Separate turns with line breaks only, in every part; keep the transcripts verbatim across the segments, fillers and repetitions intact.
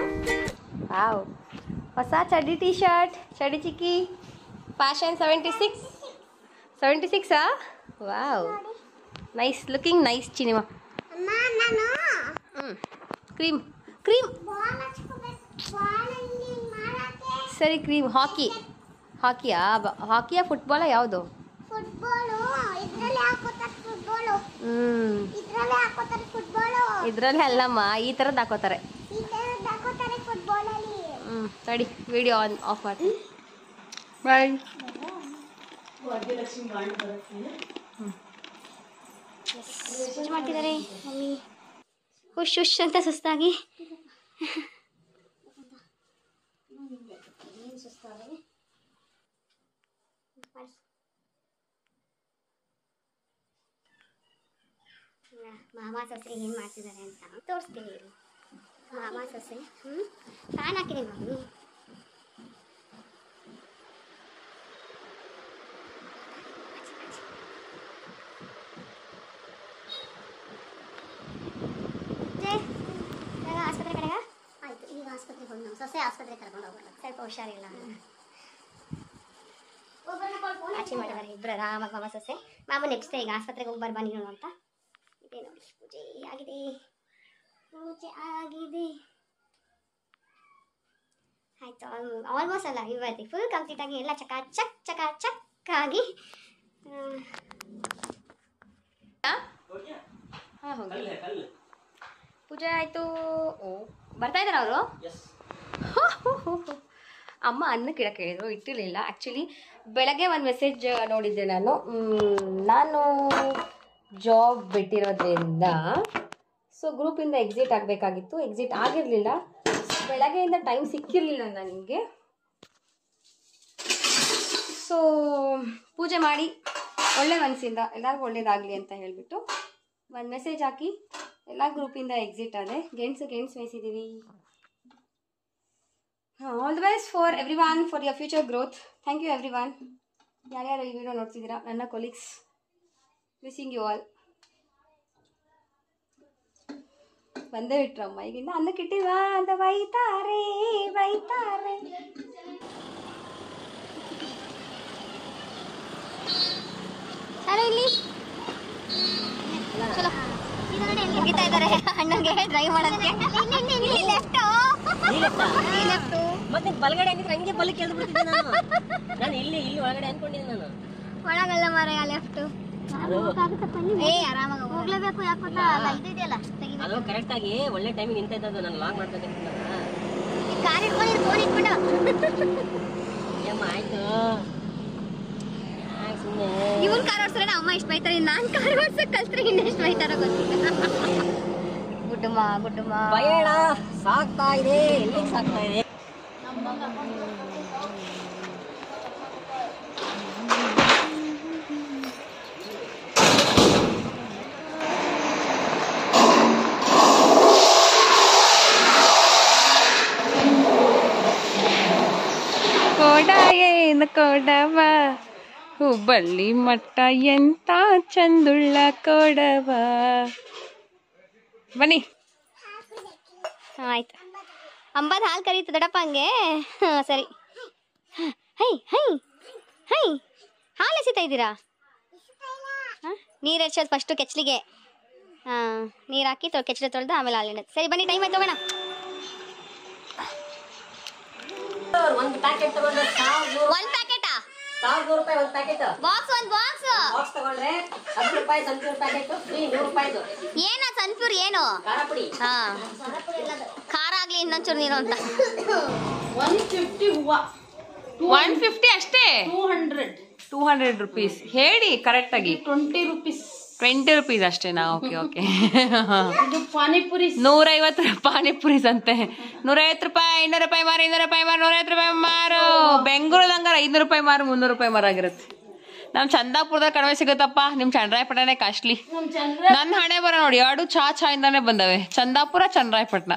Wow, ಹೊಸ ಚಡ್ಡಿ T shirt, ಚಡ್ಡಿ ಚಿಕ್ಕಿ, ಫ್ಯಾಷನ್ ಸೆವೆಂಟಿ ಸಿಕ್ಸ್ ಸೆವೆಂಟಿ ಸಿಕ್ಸಾ? ವಾವ್, ನೈಸ್, ಲುಕಿಂಗ್ ನೈಸ್ ಚಿನಿಮಾ. ಹ್ಞೂ ಕ್ರೀಮ್ ಕ್ರೀಮ್ ಸರಿ, ಕ್ರೀಮ್. ಹಾಕಿ ಹಾಕಿಯಾ? ಹಾಕಿಯಾ ಫುಟ್ಬಾಲ ಯಾವುದು? ಹ್ಮ್ ಇದ್ರಲ್ಲಿ ಅಲ್ಲಮ್ಮ, ಈ ಥರದ್ದು ಹಾಕೋತಾರೆ. ಹ್ಞೂ ತಡಿ, ವಿಡಿಯೋ ಆನ್ ಆಫ್ ಮಾಡ್ತೀನಿ. ಬಾಯ್. ಪೂಜೆ ಮಾಡ್ತಿದ್ದಾರೆ ಮಮ್ಮಿ. ಹುಷ್ ಹುಷ್ ಅಂತ ಸುಸ್ತಾಗಿ. ಮಾಮ ಸೊಸೆ ಏನು ಮಾಡ್ತಿದ್ದಾರೆ ಅಂತ ತೋರಿಸ್ತೀನಿ. ಮಾಮ ಸೊಸೆ ಹ್ಞೂ ಫ್ಯಾನ್ ಹಾಕಿದೆ ಮಮ್ಮಿ. ಆಸ್ಪತ್ರೆ ಕಡೆಗ ಆಯ್ತು. ಈಗ ಆಸ್ಪತ್ರೆಗೆ ಹೋಗಿ ನಮ್ಮ ಸೊಸೆ ಆಸ್ಪತ್ರೆಗೆ ಕರ್ಕೊಂಡು ಹೋಗ್ಬಾರ್ದು, ಸ್ವಲ್ಪ ಹುಷಾರಿಲ್ಲ. ಆಚೆ ಮಾಡಿದ್ದಾರೆ ಇಬ್ಬರು ಆರಾಮಾಗಿ ಮಾಮ ಸೊಸೆ. ಮಾಮ ನೆಕ್ಸ್ಟ್ ಈಗ ಆಸ್ಪತ್ರೆಗೆ ಹೋಗಿ ಬರ್ಬಾ ನೀನು ಅಂತ. ಇದೆ ನೋಡಿ, ಪೂಜೆ ಆಗಿದೆ, ಪೂಜೆ ಆಗಿದೆ. ಆಯ್ತು, ಆಲ್ಮೋಸ್ಟ್ ಅಲ್ಲ, ಇವತ್ತು ಫುಲ್ ಕಂಪ್ಲೀಟ್ ಆಗಿ ಎಲ್ಲ ಚಕ ಚಕ್ ಚಕ ಚಕ್ ಆಗಿ. ಹಾಂ ಹೋಗಿ ಪೂಜೆ ಆಯಿತು. ಓ ಬರ್ತಾ ಇದ್ದಾರೆ ಅವರು. ಅಮ್ಮ ಅನ್ನಕ್ಕೆ ಇಡಕ್ಕೆ ಹೇಳಿದ್ರು, ಇಟ್ಟಿರಲಿಲ್ಲ. ಆ್ಯಕ್ಚುಲಿ ಬೆಳಗ್ಗೆ ಒಂದು ಮೆಸೇಜ್ ನೋಡಿದ್ದೆ ನಾನು. ನಾನು ಜಾಬ್ ಬಿಟ್ಟಿರೋದ್ರಿಂದ ಸೊ ಗ್ರೂಪಿಂದ ಎಕ್ಸಿಟ್ ಆಗಬೇಕಾಗಿತ್ತು. ಎಕ್ಸಿಟ್ ಆಗಿರಲಿಲ್ಲ. ಬೆಳಗ್ಗೆಯಿಂದ ಟೈಮ್ ಸಿಕ್ಕಿರಲಿಲ್ಲ ನನಗೆ. ಸೊ ಪೂಜೆ ಮಾಡಿ ಒಳ್ಳೆ ಮನಸ್ಸಿಂದ ಎಲ್ಲರಿಗೂ ಒಳ್ಳೇದಾಗಲಿ ಅಂತ ಹೇಳಿಬಿಟ್ಟು ಒಂದು ಮೆಸೇಜ್ ಹಾಕಿ ಎಲ್ಲ ಗ್ರೂಪಿಂದ ಎಕ್ಸಿಟ್ ಆದೆ. ಗೆಣ್ಸು ಗೆಣ್ಸು ಮೇಯಿಸಿದ್ದೀವಿ. ಹಾಂ, all the best for every one, for your future growth. Thank you every one. ಯಾರ್ಯಾರು ಈ ವಿಡಿಯೋ ನೋಡ್ತಿದ್ದೀರಾ, ನನ್ನ ಕೊಲೀಗ್ಸ್, ವಿಶಿಂಗ್ ಯು ಆಲ್. ಬಂದೇ ಬಿಟ್ರಮ್ಮ, ಈಗಿಂದ ಅನ್ನಕ್ಕೆ ಇಟ್ಟಿಲ್ವಾ ಅಂತ ಬೈತಾರೆ ಬೈತಾರೆ. ಚಲೋ ಇಲ್ಲಿ ಚಲೋ ಮುಗಿತಾ ಇದ್ದಾರೆ ಅಣ್ಣಂಗೆ ಡ್ರೈವ್ ಮಾಡೋದಕ್ಕೆ.
ಮತ್ತೆ ಬಲಗಡೆ ಹಂಗಿದ್ರೆ ಹಂಗೆ ಬಲಕ್ಕೆ ಎಳ್ದು ಬಿಡ್ತಿದ್ದೆ ನಾನು. ನಾನು ಇಲ್ಲಿ ಇಲ್ಲಿ ಒಳಗಡೆ ಅನ್ಕೊಂಡಿದ್ದೆ ನಾನು.
ಒಳಗಲ್ಲ ಮಾರಾಯ, ಲೆಫ್ಟ್. ಏ ಆರಾಮಾಗಿ ಹೋಗ್ಲೇಬೇಕು. ಯಾಕೆ ಗೊತ್ತಾ, ಇದು ಇದೆಯಲ್ಲ
ಅದು ಕರೆಕ್ಟ್ ಆಗಿ ಒಳ್ಳೆ ಟೈಮಿಗೆ ನಿಂತ ಇದ್ದದ್ದು. ನಾನು ಲಾಗ್ ಮಾಡ್ಬೇಕಂತ
ಕಾರ್ ಇಟ್ಕೊಂಡು ಫೋನ್ ಇಟ್ಬಿಟ್ಟು
ಏಮ್ಮ ಆಯ್ತು.
ಇವನ್ ಕಾರ್ ಓಡಿಸ್ರೆ ಅಮ್ಮ ಇಷ್ಟ ಬೈತಾರೆ, ನಾನ್ ಕಾರ್ ಓಡ್ಸಕ್ ಕಲ್ತ್ರೆ ಇನ್ನೆಷ್ಟು ಬೈತಾರೋ ಗೊತ್ತಿಲ್ಲ. ಗುಡ್ಡಮ್ಮ ಗುಡ್ಡಮ್ಮ
ಬಯಣ ಸಾಕ್ತಾ ಇದೆ. ಎಲ್ಲಿಗೆ ಸಾಕ್ತಾ ಇದೆ?
ಕೋಡ ಏನು ಕೋಡವ, ಹುಬ್ಬಳ್ಳಿ ಮಟ್ಟ ಎಂತ ಚಂದುಳ್ಳ ಕೋಡವ. ಬನ್ನಿ.
ಆಯ್ತು, ಅಂಬಾದ ಹಾಲು ಕರೀತು ದಡಪ್ಪ ಹಂಗೆ. ಹಾಂ ಸರಿ. ಹೈ ಹೈ ಹೈ ಹಾಲು ಎಸಿತಾ ಇದ್ದೀರಾ? ಹಾಂ, ನೀರು ಹಚ್ಚೋದು ಫಸ್ಟು ಕೆಚ್ಚಲಿಗೆ. ಹಾಂ, ನೀರು ಹಾಕಿ ತೊಳೆ ಕೆಚ್ಚಲು ತೊಳೆದು ಆಮೇಲೆ ಹಾಲು ಇಡೋದು. ಸರಿ ಬನ್ನಿ, ಟೈಮ್ ಆಯ್ತು ಹೋಗೋಣ.
ಒಂದು ಪ್ಯಾಕೆಟ್ ತಗೊಂಡ್ರೆ
ಒಂದು ಪ್ಯಾಕೆಟಾ?
ಸಾವಿರದ ನೂರು ರೂಪಾಯಿ ಒಂದು ಪ್ಯಾಕೆಟ್.
ಬಾಕ್ಸ್ ಒಂದು ಬಾಕ್ಸ್
ಬಾಕ್ಸ್ ತಗೊಂಡ್ರೆ ಹತ್ತು ರೂಪಾಯಿ ಸನ್ಫ್ಯೂರ್ ಪ್ಯಾಕೆಟ್ ಫ್ರೀ, ನೂರು ರೂಪಾಯಿದು.
ಏನ ಸನ್ಫ್ಯೂರ್ ಏನು?
ಖಾರ ಪುಡಿ.
ಹಾ, ಖಾರ ಆಗ್ಲಿ ಇನ್ನೊಂಚೂರು ನೀರು ಅಂತ.
ಒನ್ ಫಿಫ್ಟಿ ಹೂವ, ಒನ್ ಫಿಫ್ಟಿ ಅಷ್ಟೇ. Two hundred two hundred rupees ಹೇಳಿ ಕರೆಕ್ಟಾಗಿ. ಟ್ವೆಂಟಿ ರುಪೀಸ್ ಟ್ವೆಂಟಿ ರುಪೀಸ್ ಅಷ್ಟೇನಾ? Okay okay. ಪಾನಿಪುರಿ ನೂರೈವತ್ತು ಪಾನಿಪುರೀಸ್ ಅಂತೆ. ನೂರೈವತ್ತು ರೂಪಾಯಿ, ಇನ್ನೂರು ರೂಪಾಯಿ ಮಾರು, ಇನ್ನೂರು ರೂಪಾಯಿ ಮಾರು, ನೂರೈವತ್ತು ರೂಪಾಯಿ ಮಾರು. ಬೆಂಗಳೂರಲ್ಲಿ ಹಂಗಾರೆ ಐನೂರು ರೂಪಾಯಿ ಮಾರು, ಮುನ್ನೂರು ರೂಪಾಯಿ ಮಾರಾಗಿರುತ್ತೆ. ನಮ್ಮ ಚಂದಾಪುರದಾಗ ಕಡಿಮೆ ಸಿಗುತ್ತಪ್ಪ, ನಿಮ್ಮ ಚನ್ನರಾಯಪಟ್ಟಣನೇ ಕಾಸ್ಟ್ಲಿ. ನನ್ನ ಹಣೆ ಬರ ನೋಡಿ, ಎರಡು ಚಾ ಚಾ ಇಂದಾನೆ ಬಂದವೆ, Chandapura Channarayapatna.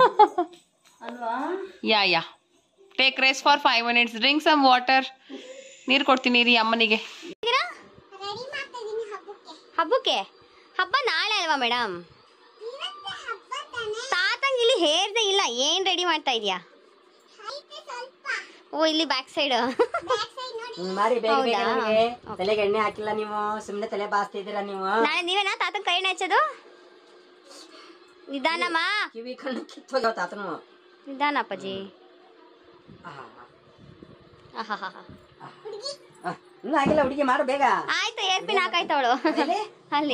Yeah yeah take rest for five minutes, drink some water. ನೀರು ಕೊಡ್ತೀನಿ ರೀ ಅಮ್ಮನಿಗೆ.
ಹಬ್ಬಕ್ಕೆ? ಹಬ್ಬ ನಾಳೆ ಅಲ್ವಾ ಮೇಡಮ್? ತಾತಂಗೆ ಇಲ್ಲಿ ಹೇರ್ದೇ ಇಲ್ಲ, ಏನ್ರಿ ರೆಡಿ ಮಾಡ್ತಾ ಇದೀಯಾ? ಓ ಇಲ್ಲಿ ಬ್ಯಾಕ್ ಸೈಡ್
ಮಾರಿ ಬೇಗ ಬೇಗ ನನಗೆ ತಲೆಗೆ ಎಣ್ಣೆ ಹಾಕಿಲ್ಲ ನೀವು, ಸುಮ್ಮನೆ ತಲೆ ಬಾಸ್ತಿದ್ದೀರಾ ನೀವು.
ನಾಳೆ ನೀವೇನಾ ತಾತನ ಕೈ ಎಣ್ಣೆ ಹಚ್ಚೋದು? ನಿಧಾನಮ್ಮ,
ಕಿವಿ ಕಣ್ಣು ಕಿತ್ತೋಗ್ಯಾವ ತಾತನು.
ನಿಧಾನ ಅಪ್ಪಾಜಿ.
ಇನ್ನೂ ಆಗಿಲ್ಲ ಹುಡುಗಿ, ಮಾಡು ಬೇಗ.
ಆಯ್ತು, ಏರ್ ಪಿನ್ ಹಾಕಾಯ್ತವಳು ಅಲ್ಲಿ.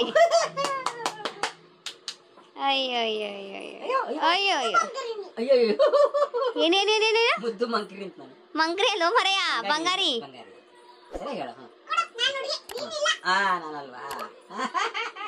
ಅಯ್ಯೋ ಅಯ್ಯೋ ಅಯ್ಯೋ ಅಯ್ಯೋ ಅಯ್ಯೋ
ಅಯ್ಯೋ
ಏನೇನೇನೇನೇ
ಮುದ್ದು ಮಂಕ್ರಿ ಅಂತ ನಾನು.
ಮಂಕ್ರಿ ಅಲ್ಲೋ ಮರೆಯ ಬಂಗಾರಿ.
ಸರಿ ಹೇಳ. ಹಾ ನಾನಲ್ವಾ